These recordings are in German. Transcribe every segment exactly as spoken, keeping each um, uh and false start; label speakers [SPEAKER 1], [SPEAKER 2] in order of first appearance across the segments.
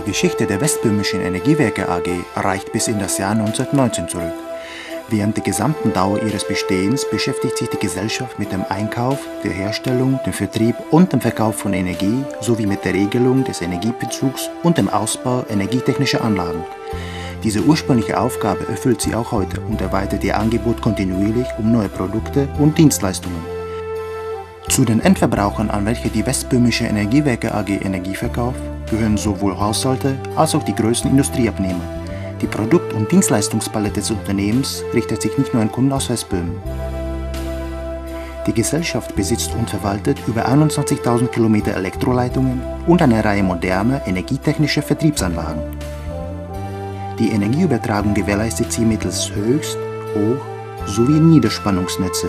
[SPEAKER 1] Geschichte der Westböhmischen Energiewerke A G reicht bis in das Jahr neunzehnhundertneunzehn zurück. Während der gesamten Dauer ihres Bestehens beschäftigt sich die Gesellschaft mit dem Einkauf, der Herstellung, dem Vertrieb und dem Verkauf von Energie sowie mit der Regelung des Energiebezugs und dem Ausbau energietechnischer Anlagen. Diese ursprüngliche Aufgabe erfüllt sie auch heute und erweitert ihr Angebot kontinuierlich um neue Produkte und Dienstleistungen. Zu den Endverbrauchern, an welche die Westböhmische Energiewerke A G Energie verkauft, gehören sowohl Haushalte als auch die größten Industrieabnehmer. Die Produkt- und Dienstleistungspalette des Unternehmens richtet sich nicht nur an Kunden aus Westböhmen. Die Gesellschaft besitzt und verwaltet über einundzwanzigtausend Kilometer Elektroleitungen und eine Reihe moderner energietechnischer Vertriebsanlagen. Die Energieübertragung gewährleistet sie mittels Höchst-, Hoch- sowie Niederspannungsnetze.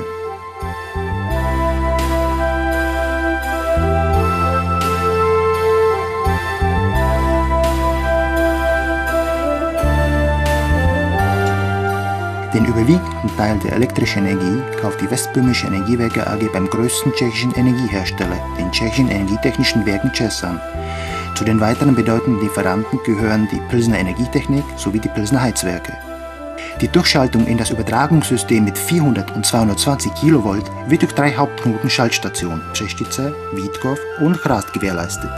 [SPEAKER 1] Den überwiegenden Teil der elektrischen Energie kauft die Westböhmische Energiewerke A G beim größten tschechischen Energiehersteller, den tschechischen Energietechnischen Werken ČEZ, an. Zu den weiteren bedeutenden Lieferanten gehören die Pilsner Energietechnik sowie die Pilsner Heizwerke. Die Durchschaltung in das Übertragungssystem mit vierhundert und zweihundertzwanzig Kilovolt wird durch drei Hauptknoten-Schaltstationen Břešťice, Vítkov und Chrast gewährleistet.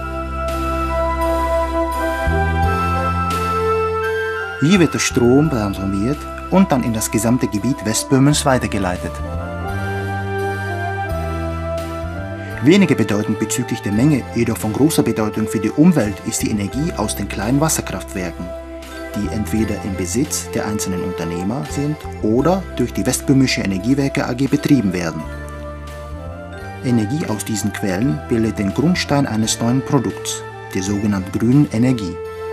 [SPEAKER 1] Hier wird der Strom transformiert und dann in das gesamte Gebiet Westböhmens weitergeleitet. Weniger bedeutend bezüglich der Menge, jedoch von großer Bedeutung für die Umwelt, ist die Energie aus den kleinen Wasserkraftwerken, die entweder im Besitz der einzelnen Unternehmer sind oder durch die Westböhmische Energiewerke A G betrieben werden. Energie aus diesen Quellen bildet den Grundstein eines neuen Produkts, der sogenannten grünen Energie.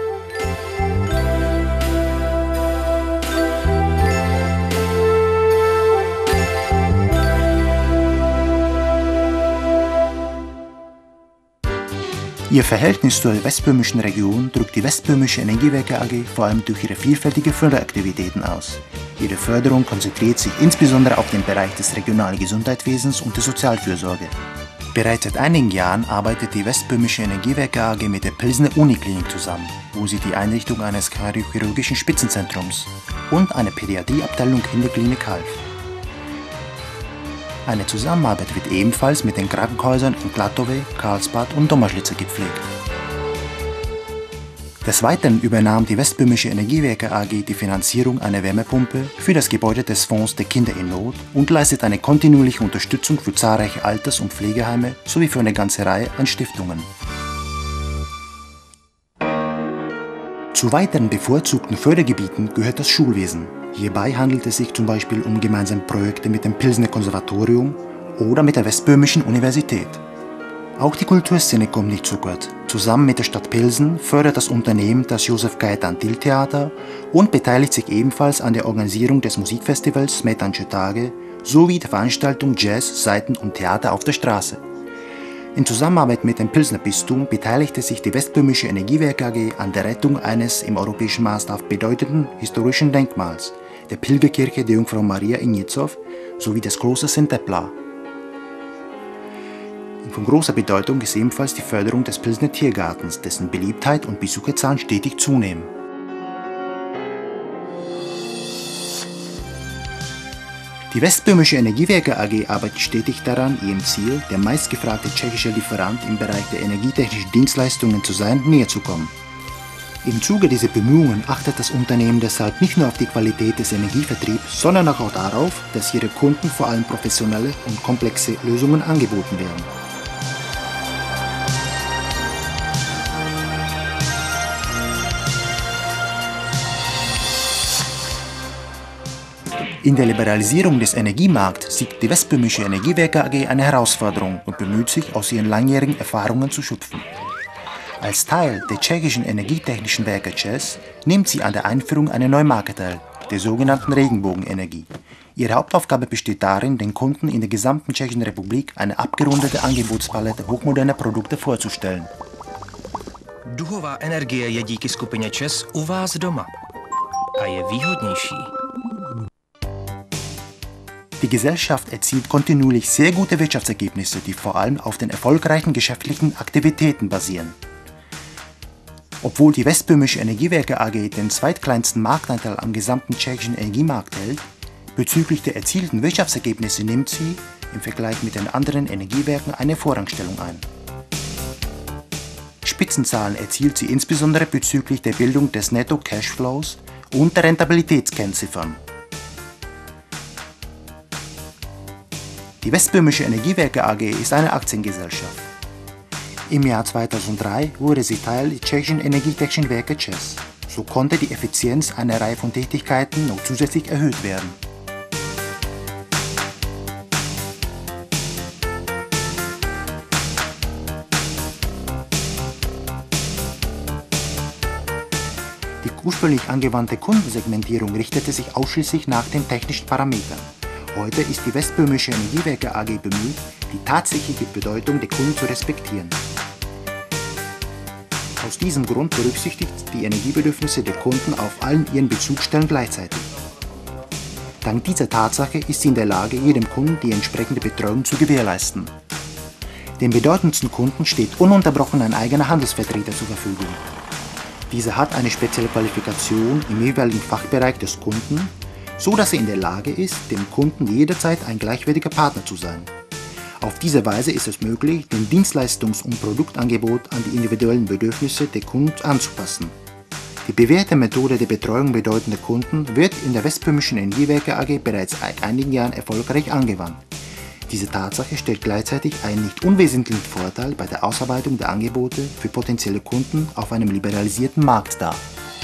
[SPEAKER 1] Ihr Verhältnis zur westböhmischen Region drückt die Westböhmische Energiewerke A G vor allem durch ihre vielfältigen Förderaktivitäten aus. Ihre Förderung konzentriert sich insbesondere auf den Bereich des regionalen Gesundheitswesens und der Sozialfürsorge. Bereits seit einigen Jahren arbeitet die Westböhmische Energiewerke A G mit der Pilsner Uniklinik zusammen, wo sie die Einrichtung eines kardiochirurgischen Spitzenzentrums und eine Pädiatrieabteilung in der Klinik half. Eine Zusammenarbeit wird ebenfalls mit den Krankenhäusern in Klatovy, Karlsbad und Domažlice gepflegt. Des Weiteren übernahm die Westböhmische Energiewerke A G die Finanzierung einer Wärmepumpe für das Gebäude des Fonds der Kinder in Not und leistet eine kontinuierliche Unterstützung für zahlreiche Alters- und Pflegeheime sowie für eine ganze Reihe an Stiftungen. Zu weiteren bevorzugten Fördergebieten gehört das Schulwesen. Hierbei handelt es sich zum Beispiel um gemeinsame Projekte mit dem Pilsner Konservatorium oder mit der Westböhmischen Universität. Auch die Kulturszene kommt nicht zu kurz. Zusammen mit der Stadt Pilsen fördert das Unternehmen das Josef Gajetan Till Theater und beteiligt sich ebenfalls an der Organisierung des Musikfestivals Smetansche Tage sowie der Veranstaltung Jazz, Saiten und Theater auf der Straße. In Zusammenarbeit mit dem Pilsner Bistum beteiligte sich die Westböhmische Energiewerke A G an der Rettung eines im europäischen Maßstab bedeutenden historischen Denkmals, der Pilgerkirche der Jungfrau Maria in Nizow sowie des Klosters Sint-Tepla. Von großer Bedeutung ist ebenfalls die Förderung des Pilsner Tiergartens, dessen Beliebtheit und Besucherzahlen stetig zunehmen. Die Westböhmische Energiewerke A G arbeitet stetig daran, ihrem Ziel, der meistgefragte tschechische Lieferant im Bereich der energietechnischen Dienstleistungen zu sein, näher zu kommen. Im Zuge dieser Bemühungen achtet das Unternehmen deshalb nicht nur auf die Qualität des Energievertriebs, sondern auch darauf, dass ihre Kunden vor allem professionelle und komplexe Lösungen angeboten werden. In der Liberalisierung des Energiemarkts sieht die Westböhmische Energiewerke A G eine Herausforderung und bemüht sich, aus ihren langjährigen Erfahrungen zu schöpfen. Als Teil der tschechischen Energietechnischen Werke ČEZ nimmt sie an der Einführung einer neuen Marke teil, der sogenannten Regenbogenenergie. Ihre Hauptaufgabe besteht darin, den Kunden in der gesamten Tschechischen Republik eine abgerundete Angebotspalette hochmoderner Produkte vorzustellen.
[SPEAKER 2] Duhová energie je díky skupině ČEZ u vás doma a je výhodnější.
[SPEAKER 1] Die Gesellschaft erzielt kontinuierlich sehr gute Wirtschaftsergebnisse, die vor allem auf den erfolgreichen geschäftlichen Aktivitäten basieren. Obwohl die Westböhmische Energiewerke A G den zweitkleinsten Marktanteil am gesamten tschechischen Energiemarkt hält, bezüglich der erzielten Wirtschaftsergebnisse nimmt sie im Vergleich mit den anderen Energiewerken eine Vorrangstellung ein. Spitzenzahlen erzielt sie insbesondere bezüglich der Bildung des Netto-Cashflows und der Rentabilitätskennziffern. Die Westböhmische Energiewerke A G ist eine Aktiengesellschaft. Im Jahr zweitausenddrei wurde sie Teil der tschechischen Energietechnischen Werke ČEZ. So konnte die Effizienz einer Reihe von Tätigkeiten noch zusätzlich erhöht werden. Die ursprünglich angewandte Kundensegmentierung richtete sich ausschließlich nach den technischen Parametern. Heute ist die Westböhmische Energiewerke A G bemüht, die tatsächliche Bedeutung der Kunden zu respektieren. Aus diesem Grund berücksichtigt die Energiebedürfnisse der Kunden auf allen ihren Bezugsstellen gleichzeitig. Dank dieser Tatsache ist sie in der Lage, jedem Kunden die entsprechende Betreuung zu gewährleisten. Den bedeutendsten Kunden steht ununterbrochen ein eigener Handelsvertreter zur Verfügung. Dieser hat eine spezielle Qualifikation im jeweiligen Fachbereich des Kunden, so dass er in der Lage ist, dem Kunden jederzeit ein gleichwertiger Partner zu sein. Auf diese Weise ist es möglich, den Dienstleistungs- und Produktangebot an die individuellen Bedürfnisse der Kunden anzupassen. Die bewährte Methode der Betreuung bedeutender Kunden wird in der Westböhmischen Energiewerke A G bereits seit einigen Jahren erfolgreich angewandt. Diese Tatsache stellt gleichzeitig einen nicht unwesentlichen Vorteil bei der Ausarbeitung der Angebote für potenzielle Kunden auf einem liberalisierten Markt dar.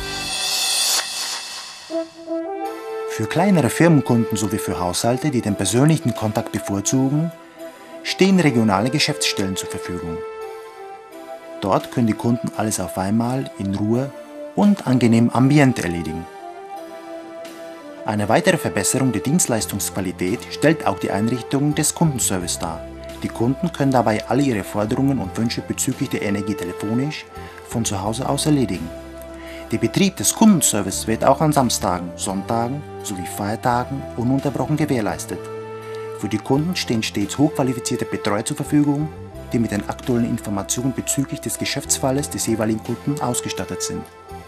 [SPEAKER 1] Für kleinere Firmenkunden sowie für Haushalte, die den persönlichen Kontakt bevorzugen, stehen regionale Geschäftsstellen zur Verfügung. Dort können die Kunden alles auf einmal in Ruhe und angenehmem Ambiente erledigen. Eine weitere Verbesserung der Dienstleistungsqualität stellt auch die Einrichtung des Kundenservice dar. Die Kunden können dabei alle ihre Forderungen und Wünsche bezüglich der Energie telefonisch von zu Hause aus erledigen. Der Betrieb des Kundenservice wird auch an Samstagen, Sonntagen sowie Feiertagen ununterbrochen gewährleistet. Für die Kunden stehen stets hochqualifizierte Betreuer zur Verfügung, die mit den aktuellen Informationen bezüglich des Geschäftsfalles des jeweiligen Kunden ausgestattet sind.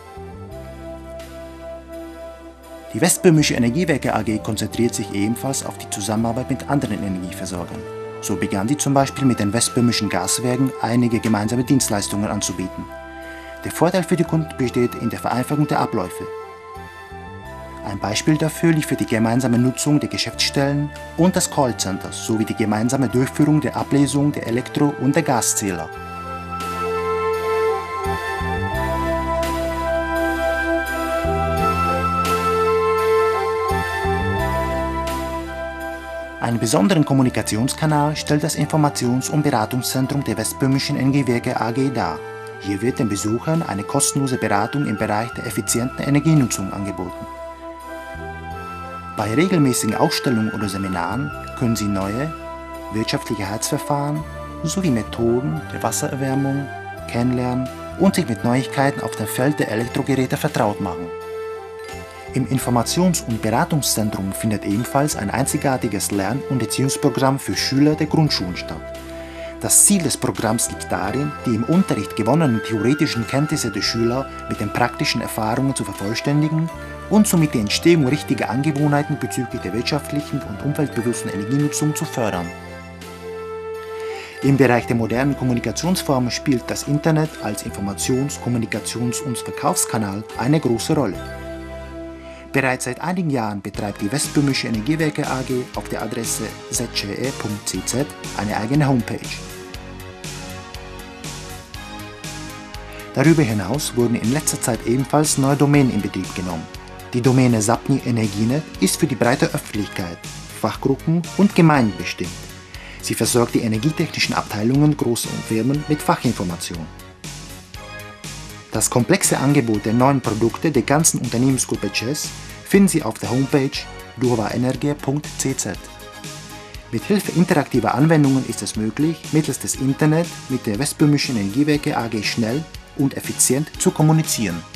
[SPEAKER 1] Die Westböhmische Energiewerke A G konzentriert sich ebenfalls auf die Zusammenarbeit mit anderen Energieversorgern. So begann sie zum Beispiel mit den Westböhmischen Gaswerken einige gemeinsame Dienstleistungen anzubieten. Der Vorteil für die Kunden besteht in der Vereinfachung der Abläufe. Ein Beispiel dafür liefert die gemeinsame Nutzung der Geschäftsstellen und des Callcenters sowie die gemeinsame Durchführung der Ablesung der Elektro- und der Gaszähler. Einen besonderen Kommunikationskanal stellt das Informations- und Beratungszentrum der Westböhmischen Energiewerke A G dar. Hier wird den Besuchern eine kostenlose Beratung im Bereich der effizienten Energienutzung angeboten. Bei regelmäßigen Ausstellungen oder Seminaren können Sie neue wirtschaftliche Heizverfahren sowie Methoden der Wassererwärmung kennenlernen und sich mit Neuigkeiten auf dem Feld der Elektrogeräte vertraut machen. Im Informations- und Beratungszentrum findet ebenfalls ein einzigartiges Lern- und Erziehungsprogramm für Schüler der Grundschulen statt. Das Ziel des Programms liegt darin, die im Unterricht gewonnenen theoretischen Kenntnisse der Schüler mit den praktischen Erfahrungen zu vervollständigen und somit die Entstehung richtiger Angewohnheiten bezüglich der wirtschaftlichen und umweltbewussten Energienutzung zu fördern. Im Bereich der modernen Kommunikationsformen spielt das Internet als Informations-, Kommunikations- und Verkaufskanal eine große Rolle. Bereits seit einigen Jahren betreibt die Westböhmische Energiewerke A G auf der Adresse z c e punkt c z eine eigene Homepage. Darüber hinaus wurden in letzter Zeit ebenfalls neue Domänen in Betrieb genommen. Die Domäne Sapni Energienet ist für die breite Öffentlichkeit, Fachgruppen und Gemeinden bestimmt. Sie versorgt die energietechnischen Abteilungen großer Firmen mit Fachinformationen. Das komplexe Angebot der neuen Produkte der ganzen Unternehmensgruppe ČEZ finden Sie auf der Homepage duhova energie punkt c z. Mit Hilfe interaktiver Anwendungen ist es möglich, mittels des Internet mit der Westböhmischen Energiewerke A G schnell und effizient zu kommunizieren.